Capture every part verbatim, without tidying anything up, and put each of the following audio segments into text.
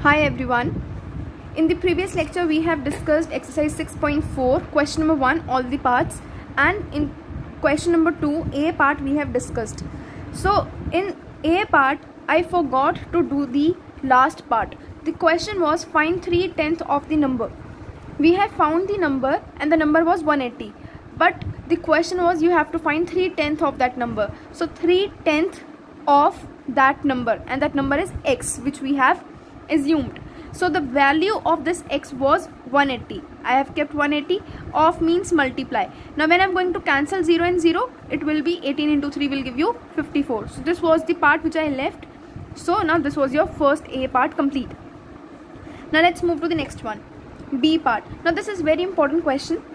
Hi everyone. In the previous lecture we have discussed exercise six point four, question number one, all the parts, and in question number two, A part we have discussed. So in A part I forgot to do the last part. The question was find three tenths of the number. We have found the number and the number was one hundred eighty, but the question was you have to find three tenths of that number. So three tenths of that number, and that number is x, which we have assumed. So the value of this x was one hundred eighty. I have kept one hundred eighty. Of means multiply. Now when I'm going to cancel zero and zero, it will be eighteen into three will give you fifty-four. So this was the part which I left. So now this was your first A part complete. Now let's move to the next one, B part. Now this is very important question.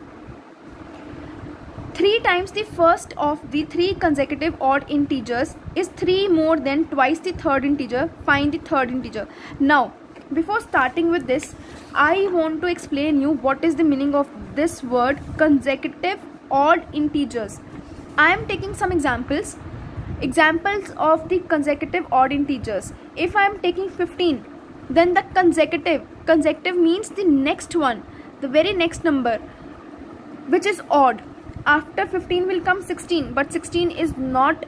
three times the first of the three consecutive odd integers is three more than twice the third integer. Find the third integer. Now before starting with this, I want to explain you what is the meaning of this word consecutive odd integers. I am taking some examples examples of the consecutive odd integers. If I am taking fifteen, then the consecutive consecutive means the next one, the very next number which is odd. After fifteen will come sixteen, but sixteen is not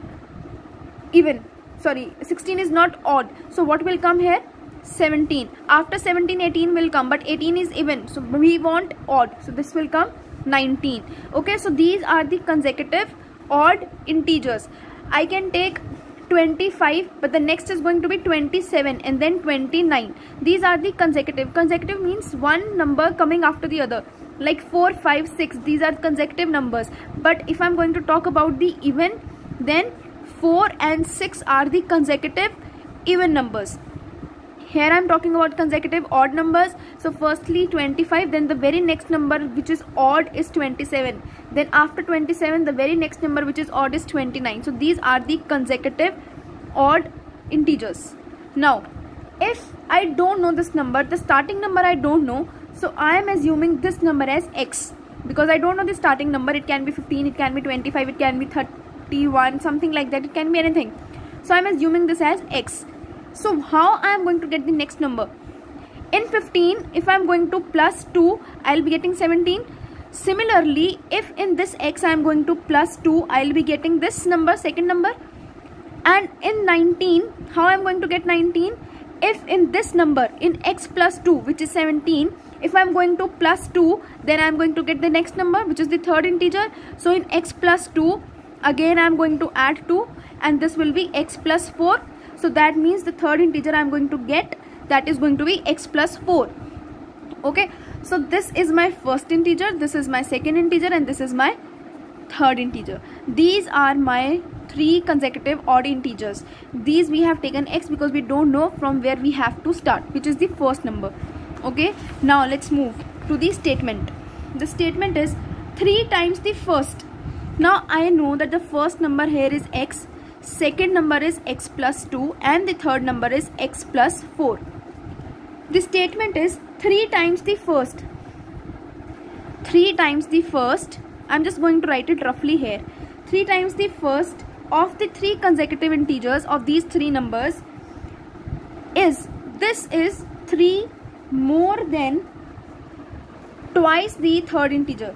even, sorry, sixteen is not odd. So what will come here? seventeen. After seventeen, eighteen will come, but eighteen is even, so we want odd, so this will come nineteen. Okay, so these are the consecutive odd integers. I can take twenty-five, but the next is going to be twenty-seven and then twenty-nine. These are the consecutive. Consecutive means one number coming after the other, like four, five, six. These are consecutive numbers. But if I'm going to talk about the even, then four and six are the consecutive even numbers. Here I'm talking about consecutive odd numbers. So firstly twenty-five, then the very next number which is odd is twenty-seven. Then after twenty-seven, the very next number which is odd is twenty-nine. So these are the consecutive odd integers. Now if I don't know this number, the starting number I don't know, so I am assuming this number as x, because I don't know the starting number. It can be fifteen, it can be twenty-five, it can be thirty-one, something like that. It can be anything. So I am assuming this as x. So how I am going to get the next number? In fifteen, if I am going to plus two, I will be getting seventeen. Similarly, if in this x I am going to plus two, I will be getting this number, second number. And in nineteen, how I am going to get nineteen? If in this number, in x plus two, which is seventeen, if I am going to plus two, then I am going to get the next number, which is the third integer. So in x plus two, again I am going to add two, and this will be x plus four. So that means the third integer I am going to get, that is going to be x plus four. Okay, so this is my first integer, this is my second integer, and this is my third integer. These are my three consecutive odd integers. These we have taken x because we don't know from where we have to start, which is the first number. Okay, now let's move to the statement. The statement is three times the first. Now I know that the first number here is x, second number is x plus two, and the third number is x plus four. The statement is three times the first. three times the first, I'm just going to write it roughly here. three times the first of the three consecutive integers of these three numbers is, this is three more than twice the third integer,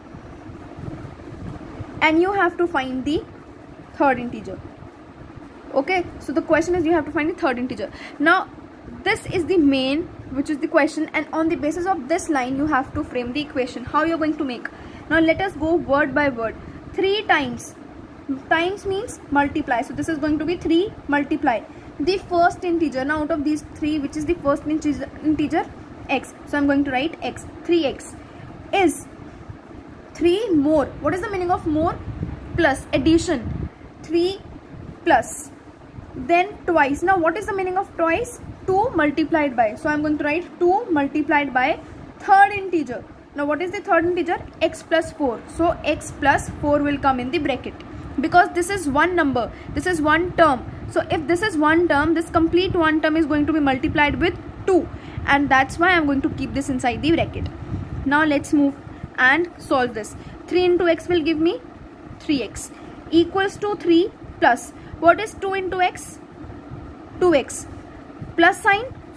and you have to find the third integer. Okay, so the question is you have to find the third integer. Now this is the main, which is the question, and on the basis of this line you have to frame the equation, how you're going to make. Now let us go word by word. Three times, times means multiply, so this is going to be three multiply the first integer. Now out of these three, which is the first integer, integer x, so I'm going to write x. three x is three more. What is the meaning of more? Plus, addition. three plus, then twice. Now what is the meaning of twice? two multiplied by, so I'm going to write two multiplied by third integer. Now what is the third integer? X plus four. So x plus four will come in the bracket, because this is one number, this is one term. So if this is one term, this complete one term is going to be multiplied with two, and that's why I'm going to keep this inside the bracket. Now let's move and solve this. three into x will give me three x equals to three plus, what is two into x? two x. Plus sign,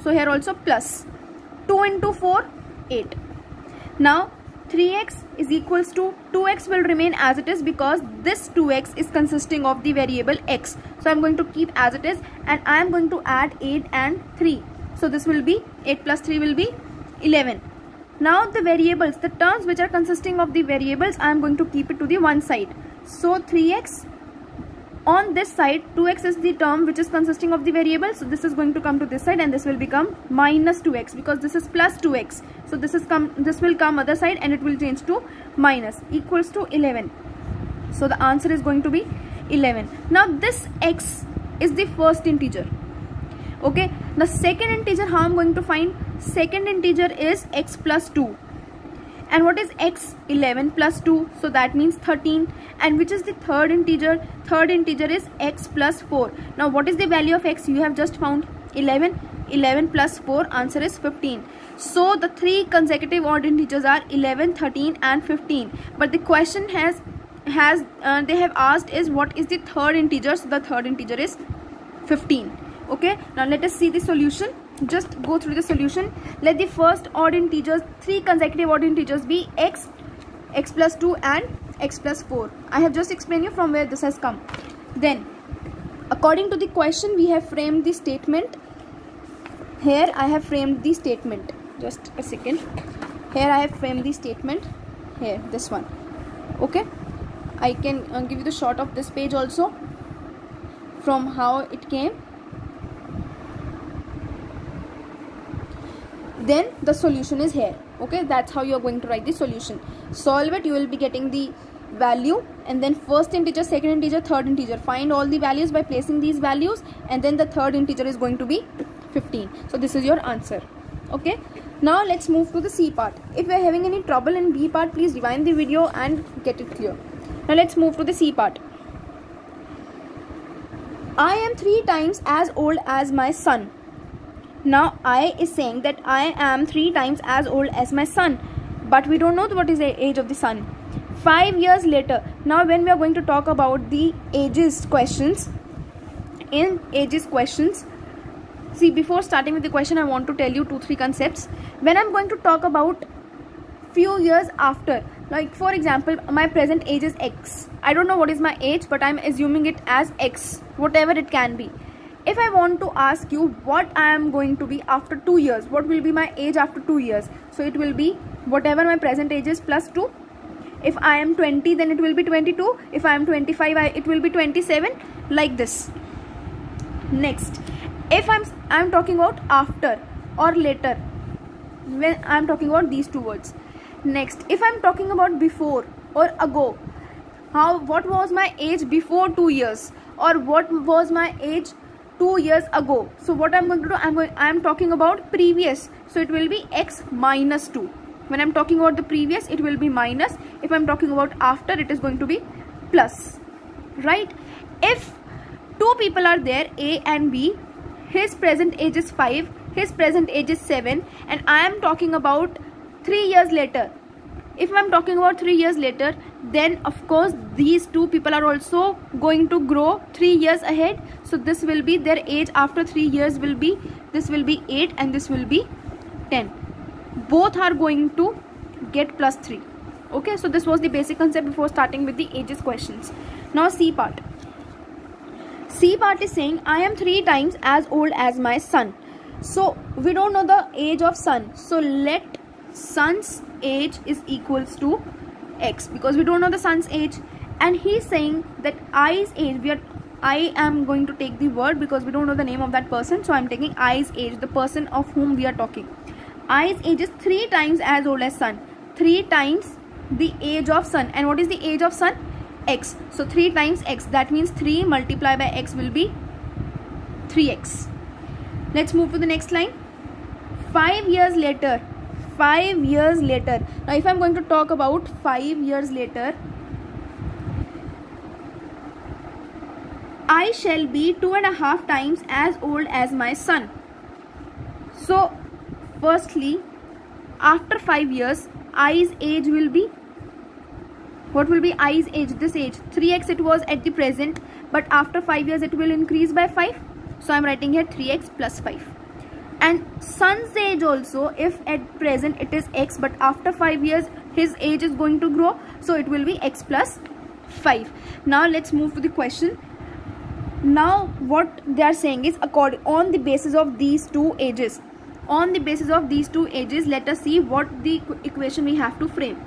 So here also plus. two into four, eight. Now three x is equals to two x will remain as it is because this two x is consisting of the variable x. So I'm going to keep as it is, and I am going to add eight and three. So this will be eight plus three will be eleven. Now the variables, the terms which are consisting of the variables, I am going to keep it to the one side. So three x on this side, two x is the term which is consisting of the variable. So this is going to come to this side, and this will become minus two x because this is plus two x. So this is come, this will come other side, and it will change to minus, equals to eleven. So the answer is going to be eleven. Now this x is the first integer. Okay, the second integer, how I'm going to find? Second integer is x plus two. And what is x? eleven plus two, so that means thirteen. And which is the third integer? Third integer is x plus four. Now what is the value of x? You have just found eleven. eleven plus four, answer is fifteen. So the three consecutive odd integers are eleven, thirteen and fifteen. But the question has has uh, they have asked is what is the third integer? So the third integer is fifteen. Okay, now let us see the solution. Just go through the solution. Let the first odd integers, three consecutive odd integers be x, x plus two and x plus four. I have just explained you from where this has come. Then according to the question, we have framed the statement. Here I have framed the statement. Just a second. Here I have framed the statement. Here, this one. Okay, I can uh, give you the shot of this page also from how it came. Then the solution is here. Okay, that's how you are going to write the solution. Solve it, you will be getting the value, and then first integer, second integer, third integer. Find all the values by placing these values, and then the third integer is going to be fifteen. So this is your answer. Okay, now let's move to the C part. If you are having any trouble in B part, please rewind the video and get it clear. Now let's move to the C part. I am three times as old as my son. Now I is saying that I am three times as old as my son, but we don't know what is the age of the son. Five years later. Now when we are going to talk about the ages questions, in ages questions, see, before starting with the question, I want to tell you two three concepts. When I'm going to talk about few years after, like for example, my present age is X. I don't know what is my age, but I'm assuming it as X, whatever it can be. If I want to ask you what I am going to be after two years, what will be my age after two years? So it will be whatever my present age is plus two. If I am twenty, then it will be twenty-two. If I am twenty-five, I, it will be twenty-seven, like this. Next, if I'm I'm talking about after or later, when I'm talking about these two words. Next, if I'm talking about before or ago, how what was my age before two years, or what was my age two years ago? So what I'm going to do, I'm going I'm talking about previous, so it will be x minus two. When I'm talking about the previous, it will be minus. If I'm talking about after, it is going to be plus, right? If two people are there, A and B, his present age is five, his present age is seven, and I am talking about three years later. If I'm talking about three years later, then of course these two people are also going to grow three years ahead. So this will be their age after three years will be, this will be eight and this will be ten. Both are going to get plus three. Okay, so this was the basic concept before starting with the ages questions. Now C part. C part is saying I am three times as old as my son. So we don't know the age of son. So let son's age is equals to x, because we don't know the son's age, and he's saying that I's age, we are I am going to take the word because we don't know the name of that person, so I'm taking I's age, the person of whom we are talking. I's age is three times as old as son, three times the age of son. And what is the age of son? X. So three times x, that means three multiplied by x will be three x. Let's move to the next line. Five years later. Five years later. Now if I'm going to talk about five years later, I shall be two and a half times as old as my son. So firstly, after five years, I's age will be, what will be I's age? This age, three x it was at the present, but after five years it will increase by five. So I'm writing here three x plus five. And son's age also, if at present it is x, but after five years his age is going to grow, so it will be x plus five. Now let's move to the question. Now what they are saying is, according on the basis of these two ages, on the basis of these two ages, let us see what the equation we have to frame.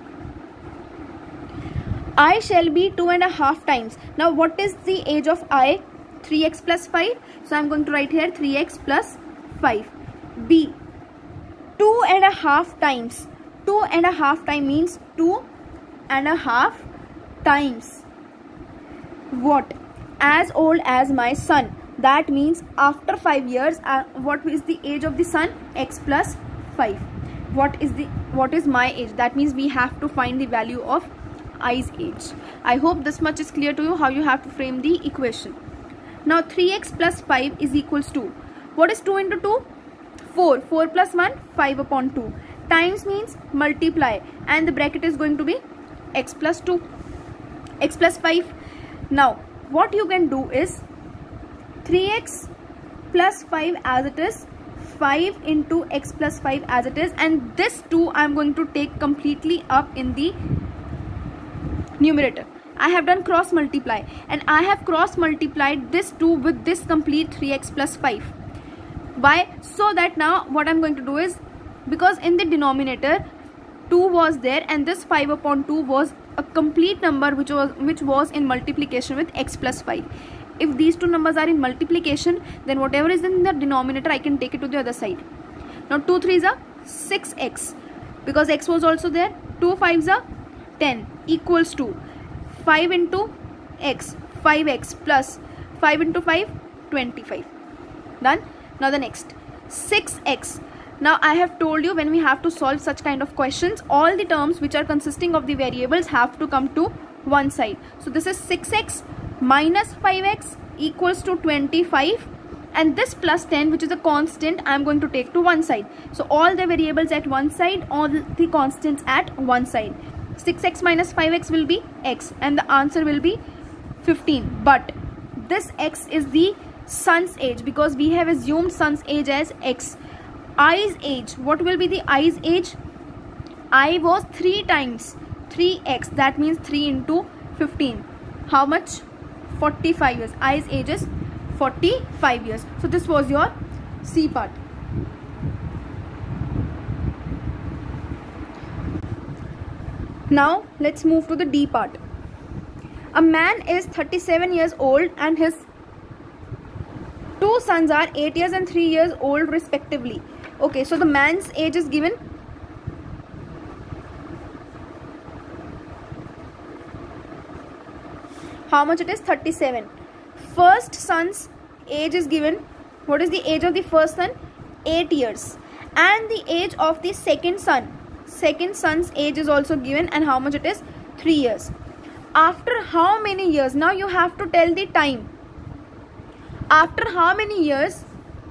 I shall be two and a half times. Now what is the age of I? three x plus five. So I am going to write here three x plus five. B, two and a half times. Two and a half time means two and a half times what? As old as my son. That means after five years, uh, what is the age of the son? X plus five. What is the what is my age? That means we have to find the value of I's age. I hope this much is clear to you, how you have to frame the equation. Now three x plus five is equals to, what is two into two? four. four plus one, five upon two. Times means multiply, and the bracket is going to be x plus two, x plus five. Now what you can do is three x plus five as it is, five into x plus five as it is, and this two I am going to take completely up in the numerator. I have done cross multiply, and I have cross multiplied this two with this complete three x plus five. Why? So that now what I am going to do is, because in the denominator two was there and this five upon two was a complete number which was which was in multiplication with x plus five. If these two numbers are in multiplication, then whatever is in the denominator I can take it to the other side. Now two threes are six x, because x was also there. two fives are ten equals to five into x, five x plus five into five, twenty-five. Done. Now the next, six x. Now I have told you, when we have to solve such kind of questions, all the terms which are consisting of the variables have to come to one side. So this is six x minus five x equals to twenty-five, and this plus ten, which is a constant, I am going to take to one side. So all the variables at one side, all the constants at one side. six x minus five x will be x, and the answer will be fifteen. But this x is the son's age, because we have assumed son's age as x. I's age, what will be the I's age? I was three times three x, that means three into fifteen. How much? forty-five years. I's age is forty-five years. So this was your C part. Now let's move to the D part. A man is thirty-seven years old and his two sons are eight years and three years old respectively. Okay, so the man's age is given. How much it is? thirty-seven. First son's age is given. What is the age of the first son? eight years. And the age of the second son. Second son's age is also given, and how much it is? three years. After how many years? Now you have to tell the time. After how many years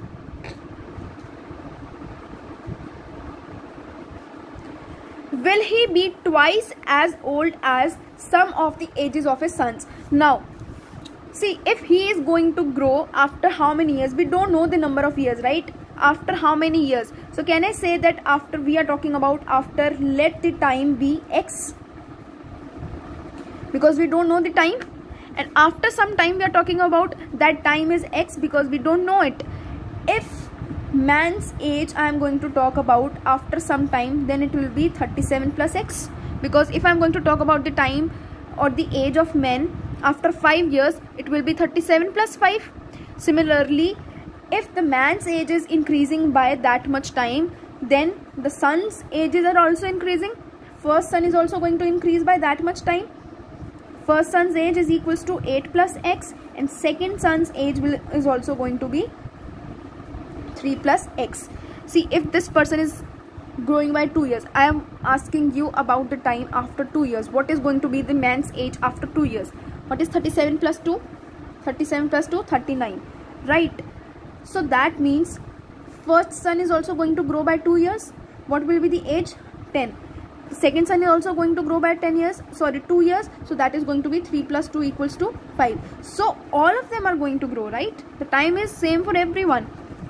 will he be twice as old as some of the ages of his sons? Now see, if he is going to grow after how many years? We don't know the number of years, right? After how many years? So can I say that after, we are talking about after, let the time be x, because we don't know the time. And after some time we are talking about that time is x, because we don't know it. If man's age I am going to talk about after some time, then it will be thirty-seven plus x, because if I am going to talk about the time or the age of men after five years, it will be thirty-seven plus five. Similarly, if the man's age is increasing by that much time, then the son's ages are also increasing. First son is also going to increase by that much time. First son's age is equals to eight plus x, and second son's age will is also going to be three plus x. See, if this person is growing by two years, I am asking you about the time after two years. What is going to be the man's age after two years? What is thirty-seven plus two? thirty-seven plus two, thirty-nine, right? So that means first son is also going to grow by two years. What will be the age? ten. The second son is also going to grow by ten years, sorry, two years. So that is going to be three plus two equals to five. So all of them are going to grow, right? The time is same for everyone.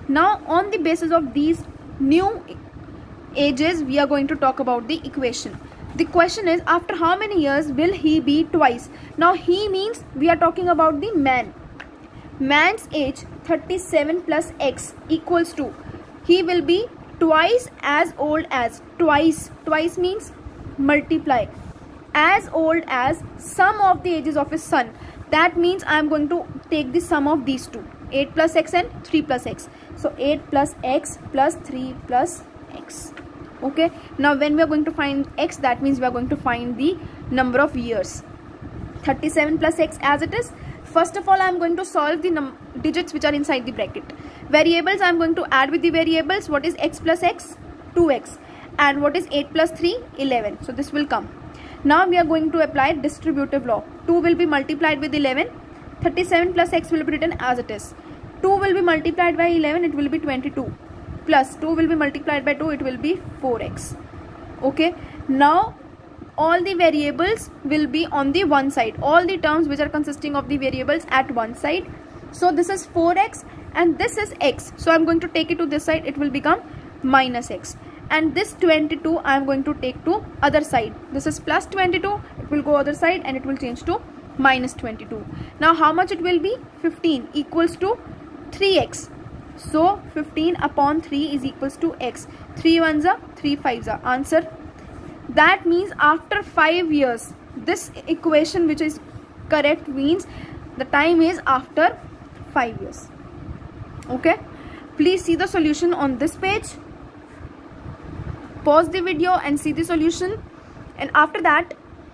Now on the basis of these new ages, we are going to talk about the equation. The question is, after how many years will he be twice? Now he means we are talking about the man. Man's age thirty-seven plus x equals to, he will be twice as old as, twice, twice means multiply, as old as sum of the ages of his son. That means I am going to take the sum of these two, eight plus x and three plus x. So eight plus x plus three plus x. Okay, now when we are going to find x, that means we are going to find the number of years. thirty-seven plus x as it is. First of all, I am going to solve the num digits which are inside the bracket. Variables, I am going to add with the variables. What is x plus x? two x. And what is eight plus three? eleven. So this will come. Now we are going to apply distributive law. two will be multiplied with eleven. thirty-seven plus x will be written as it is. two will be multiplied by eleven, it will be twenty-two. Plus two will be multiplied by two, it will be four x. Okay, now all the variables will be on the one side. All the terms which are consisting of the variables at one side. So this is four x and this is x. So I am going to take it to this side, it will become minus x. And this twenty-two I am going to take to other side. This is plus twenty-two, it will go other side and it will change to minus twenty-two. Now how much it will be? fifteen equals to three x. So fifteen upon three is equals to x. three ones are, three fives are. Answer. That means after five years, this equation which is correct means the time is after five years. Okay, please see the solution on this page. Pause the video and see the solution, and after that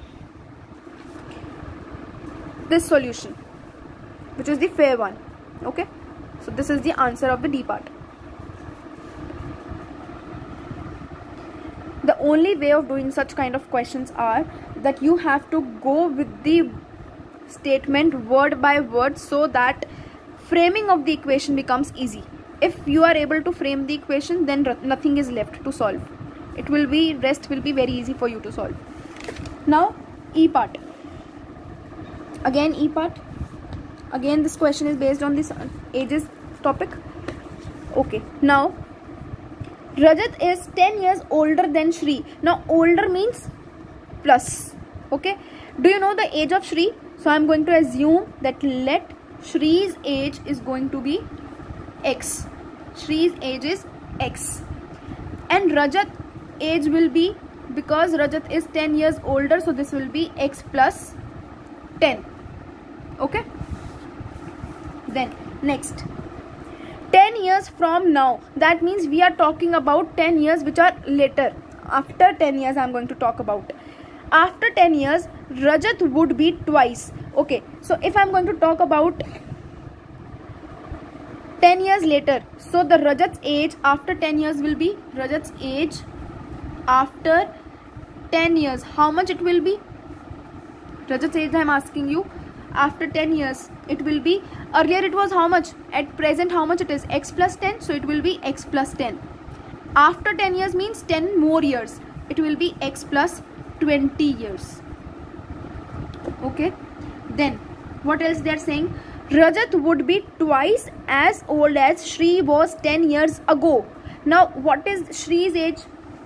this solution, which is the fair one. Okay, so this is the answer of the D part. The only way of doing such kind of questions are that you have to go with the statement word by word, so that framing of the equation becomes easy. If you are able to frame the equation, then nothing is left to solve. It will be, rest will be very easy for you to solve. Now E part. Again E part. Again this question is based on this ages topic. Okay, now Rajat is ten years older than Shri. Now older means plus. Okay, do you know the age of Shri? So I am going to assume that let Shri's age is going to be x. Shri's age is x. And Rajat age will be, because Rajat is ten years older, so this will be x plus ten. Okay. Then next, ten years from now, that means we are talking about ten years which are later. After ten years I am going to talk about. After ten years Rajat would be twice. Okay, so if I am going to talk about ten years later, so the Rajat's age after ten years will be, Rajat's age after ten years, how much it will be? Rajat's age I am asking you. After ten years it will be, earlier it was how much? At present how much it is? X plus ten, so it will be x plus ten. After ten years means ten more years, it will be x plus twenty years. Okay, then what else they are saying? Rajat would be twice as old as Shri was ten years ago. Now what is Shri's age?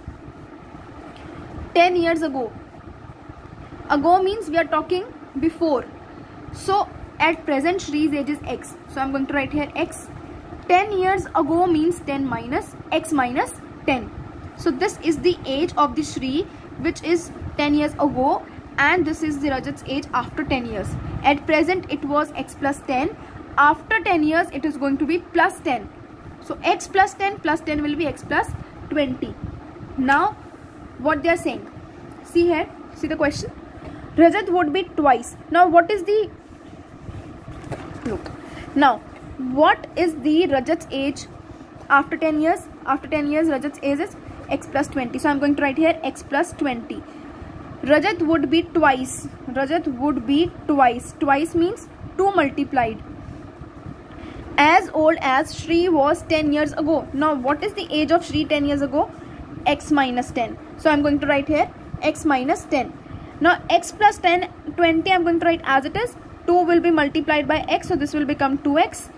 ten years ago. Ago means we are talking before. So at present Shri's age is x. So I am going to write here x. ten years ago means ten minus x minus ten. So this is the age of the Shri, which is ten years ago, and this is the Rajat's age after ten years. At present it was x plus ten. After ten years it is going to be plus ten. So x plus ten plus ten will be x plus twenty. Now what they are saying, see here, see the question. Rajat would be twice. Now what is the, look, now what is the Rajat's age after ten years? After ten years Rajat's age is x plus twenty. So I am going to write here x plus twenty. Rajat would be twice. Rajat would be twice. Twice means two multiplied. As old as Shri was ten years ago. Now what is the age of Shri ten years ago? X minus ten. So I am going to write here x minus ten. Now x plus ten, twenty I am going to write as it is. two will be multiplied by x, so this will become two x.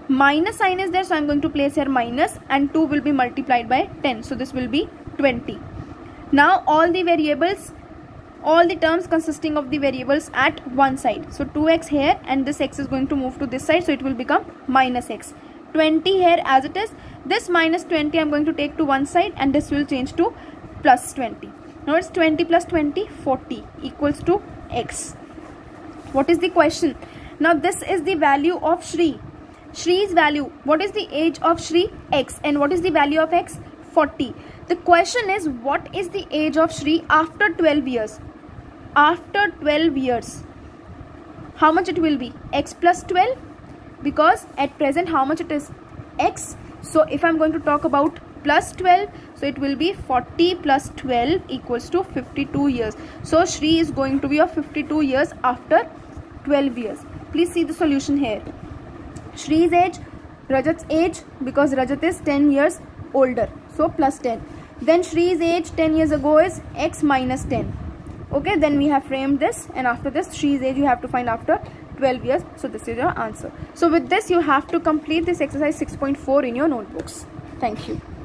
minus sign is there, so I'm going to place here minus, and two will be multiplied by ten, so this will be twenty. Now all the variables, all the terms consisting of the variables at one side, so two x here, and this x is going to move to this side, so it will become minus x. twenty here as it is, this minus twenty I'm going to take to one side, and this will change to plus twenty. Now it's twenty plus twenty, forty, equals to x. What is the question? Now this is the value of Shri. Shri's value, what is the age of Shri? X. And what is the value of x? forty. The question is, what is the age of Shri after twelve years? After twelve years, how much it will be? X plus twelve, because at present how much it is? X. So if I'm going to talk about plus twelve, so it will be forty plus twelve equals to fifty-two years. So Shri is going to be of fifty-two years after twelve years. Please see the solution here. Shri's age, Rajat's age, because Rajat is ten years older, so plus ten. Then Shri's age ten years ago is x minus ten. Okay, then we have framed this, and after this Shri's age you have to find after twelve years. So this is your answer. So with this you have to complete this exercise six point four in your notebooks. Thank you.